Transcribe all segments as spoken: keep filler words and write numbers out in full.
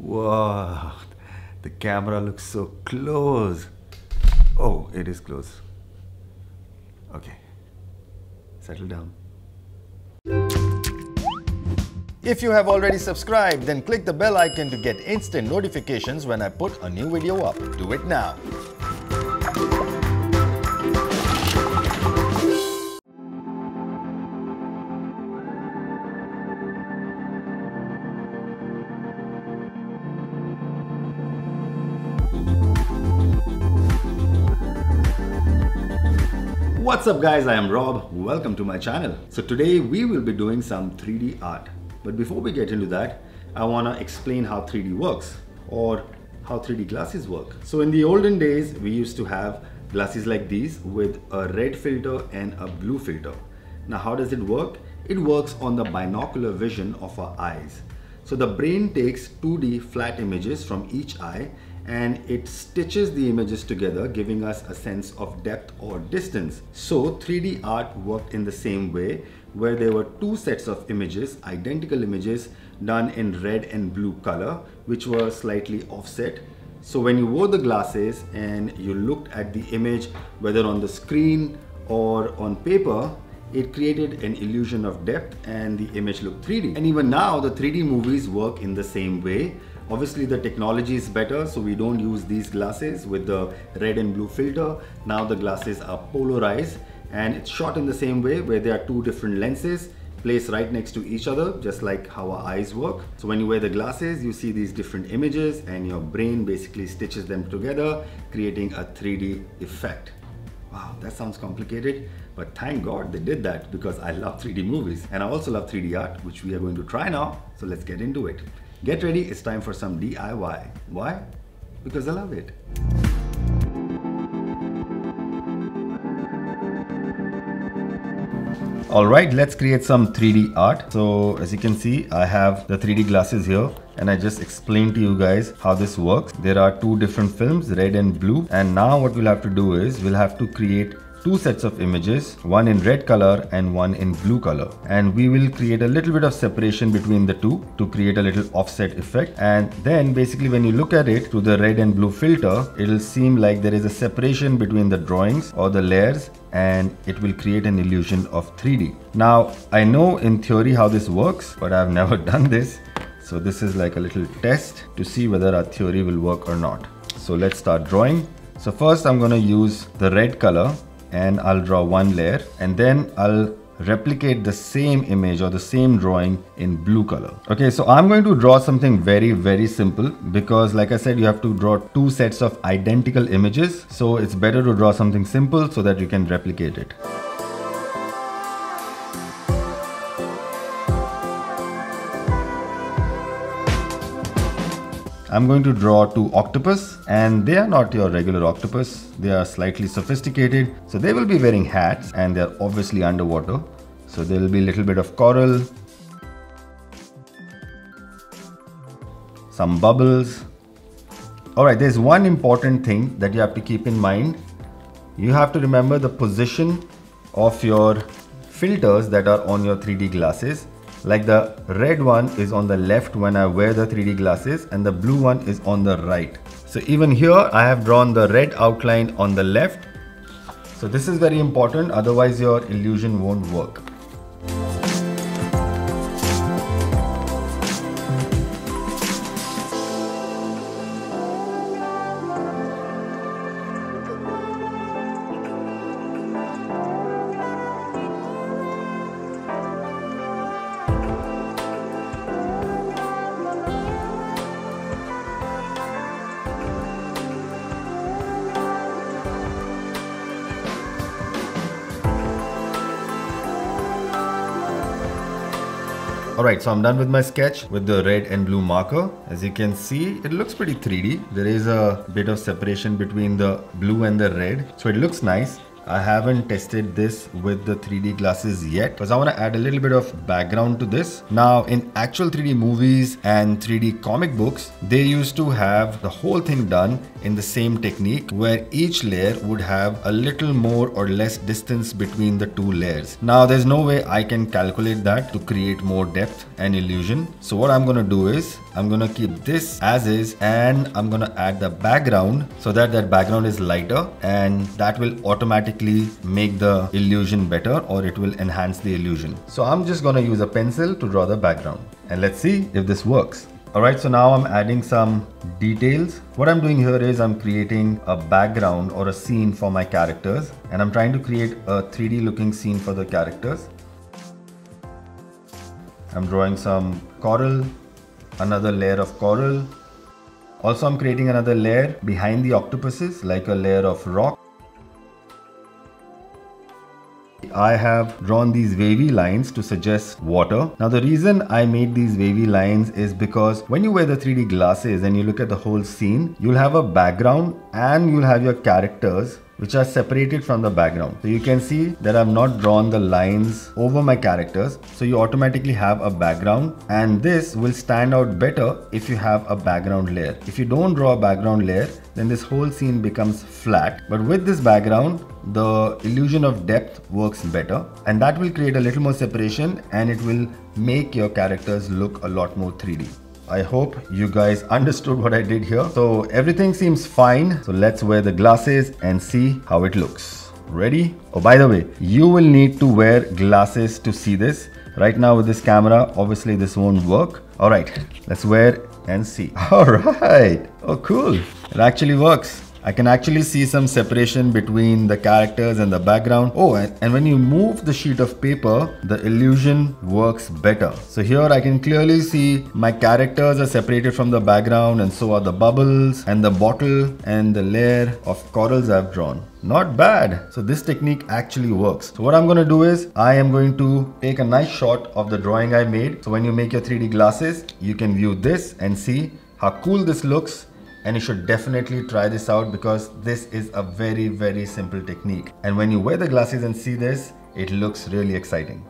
Wow, the camera looks so close. Oh, it is close. Okay, settle down. If you have already subscribed, then click the bell icon to get instant notifications when I put a new video up. Do it now. What's up guys, I am Rob. Welcome to my channel. So today we will be doing some three D art. But before we get into that, I want to explain how three D works or how three D glasses work. So in the olden days, we used to have glasses like these with a red filter and a blue filter. Now how does it work? It works on the binocular vision of our eyes. So the brain takes two D flat images from each eye and it stitches the images together, giving us a sense of depth or distance. So three D art worked in the same way, where there were two sets of images, identical images done in red and blue color, which were slightly offset. So when you wore the glasses and you looked at the image, whether on the screen or on paper, it created an illusion of depth and the image looked three D. And even now, the three D movies work in the same way. Obviously the technology is better, so we don't use these glasses with the red and blue filter. Now the glasses are polarized and it's shot in the same way, where there are two different lenses placed right next to each other, just like how our eyes work. So when you wear the glasses, you see these different images and your brain basically stitches them together, creating a three D effect. Wow, that sounds complicated, but thank God they did that, because I love three D movies and I also love three D art, which we are going to try now. So let's get into it. Get ready, it's time for some D I Y. Why? Because I love it. Alright, let's create some three D art. So as you can see, I have the three D glasses here and I just explained to you guys how this works. There are two different films, red and blue, and now what we'll have to do is we'll have to create two sets of images, one in red color and one in blue color, and we will create a little bit of separation between the two to create a little offset effect. And then basically when you look at it through the red and blue filter, it'll seem like there is a separation between the drawings or the layers, and it will create an illusion of three D. Now I know in theory how this works, but I've never done this, so this is like a little test to see whether our theory will work or not. So let's start drawing. So first I'm going to use the red color and I'll draw one layer, and then I'll replicate the same image or the same drawing in blue color. Okay, so I'm going to draw something very very simple, because like I said, you have to draw two sets of identical images, so it's better to draw something simple so that you can replicate it. I'm going to draw two octopus, and they are not your regular octopus. They are slightly sophisticated. So they will be wearing hats and they're obviously underwater. So there will be a little bit of coral, some bubbles. Alright, there's one important thing that you have to keep in mind. You have to remember the position of your filters that are on your three D glasses. Like the red one is on the left when I wear the three D glasses, and the blue one is on the right. So even here I have drawn the red outline on the left. So this is very important, otherwise your illusion won't work. Alright, so I'm done with my sketch with the red and blue marker. As you can see, it looks pretty three D. There is a bit of separation between the blue and the red, so it looks nice. I haven't tested this with the three D glasses yet because I want to add a little bit of background to this. Now in actual three D movies and three D comic books, they used to have the whole thing done in the same technique where each layer would have a little more or less distance between the two layers. Now there's no way I can calculate that to create more depth and illusion. So what I'm going to do is I'm gonna keep this as is, and I'm gonna add the background so that that background is lighter, and that will automatically make the illusion better, or it will enhance the illusion. So I'm just gonna use a pencil to draw the background, and let's see if this works. Alright, so now I'm adding some details. What I'm doing here is I'm creating a background or a scene for my characters, and I'm trying to create a three D looking scene for the characters. I'm drawing some coral, another layer of coral. Also, I'm creating another layer behind the octopuses, like a layer of rock. I have drawn these wavy lines to suggest water. Now the reason I made these wavy lines is because when you wear the three D glasses and you look at the whole scene, you'll have a background and you'll have your characters which are separated from the background. So you can see that I've not drawn the lines over my characters. So you automatically have a background, and this will stand out better if you have a background layer. If you don't draw a background layer, then this whole scene becomes flat. But with this background, the illusion of depth works better, and that will create a little more separation, and it will make your characters look a lot more three D. I hope you guys understood what I did here. So everything seems fine. So let's wear the glasses and see how it looks. Ready? Oh, by the way, you will need to wear glasses to see this. Right now with this camera, obviously this won't work. All right, let's wear and see. All right. Oh, cool. It actually works. I can actually see some separation between the characters and the background. Oh, and, and when you move the sheet of paper, the illusion works better. So here I can clearly see my characters are separated from the background, and so are the bubbles and the bottle and the layer of corals I've drawn. Not bad. So this technique actually works. So what I'm going to do is I am going to take a nice shot of the drawing I made. So when you make your three D glasses, you can view this and see how cool this looks. And you should definitely try this out, because this is a very, very simple technique. And when you wear the glasses and see this, it looks really exciting.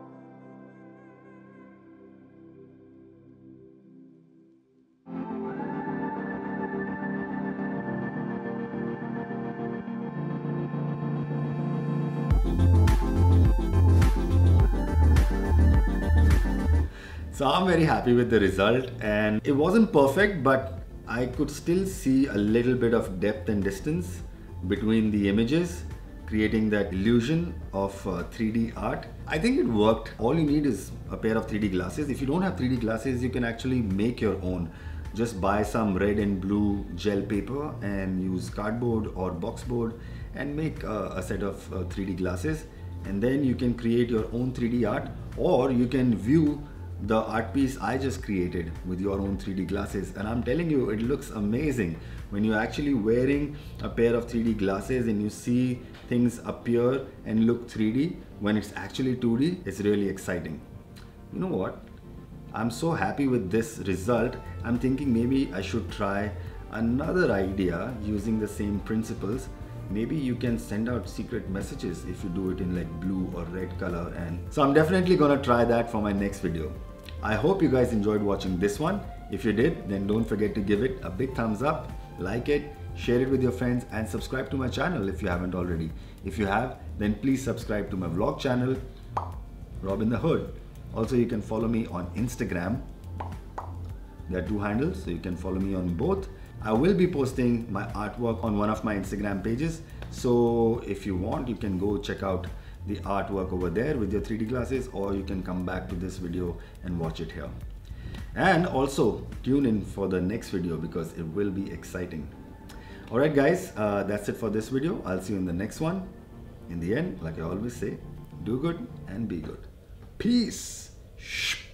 So I'm very happy with the result, and it wasn't perfect, but I could still see a little bit of depth and distance between the images, creating that illusion of uh, three D art. I think it worked. All you need is a pair of three D glasses. If you don't have three D glasses, you can actually make your own. Just buy some red and blue gel paper and use cardboard or boxboard and make uh, a set of uh, three D glasses, and then you can create your own three D art, or you can view the art piece I just created with your own three D glasses. And I'm telling you, it looks amazing when you're actually wearing a pair of three D glasses and you see things appear and look three D when it's actually two D. It's really exciting. You know what? I'm so happy with this result. I'm thinking maybe I should try another idea using the same principles. Maybe you can send out secret messages if you do it in like blue or red color. And so I'm definitely gonna try that for my next video. I hope you guys enjoyed watching this one. If you did, then don't forget to give it a big thumbs up, like it, share it with your friends, and subscribe to my channel if you haven't already. If you have, then please subscribe to my vlog channel, Rob in the Hood. Also, you can follow me on Instagram. There are two handles, so you can follow me on both. I will be posting my artwork on one of my Instagram pages. So if you want, you can go check out the artwork over there with your three D glasses, or you can come back to this video and watch it here. And also tune in for the next video, because it will be exciting. All right, guys, uh, that's it for this video. I'll see you in the next one. In the end, like I always say, do good and be good. Peace.